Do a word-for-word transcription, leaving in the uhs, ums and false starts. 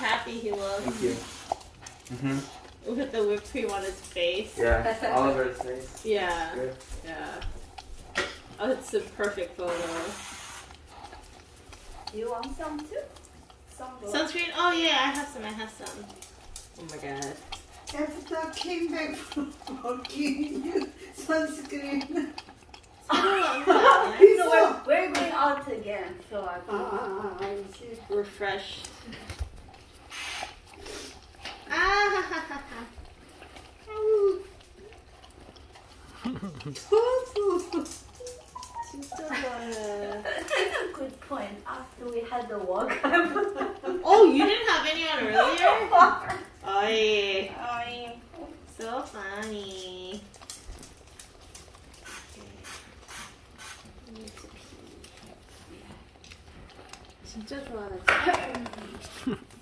happy he looks. Thank you. Mm-hmm. With the whipped cream on his face. Yeah, all over his face. Yeah. Good. Yeah. Oh, it's the perfect photo. You want some too? Some Sunscreen? Oh yeah, I have some. I have some. Oh my god. After I came back from working, you sunscreen. You know, we're, we're going out again, so I feel Ah, I see. refreshed. Ah. good point. After we had the walk. Oh, you didn't have any on earlier? Oy. Oy. So funny. 진짜 좋아하네.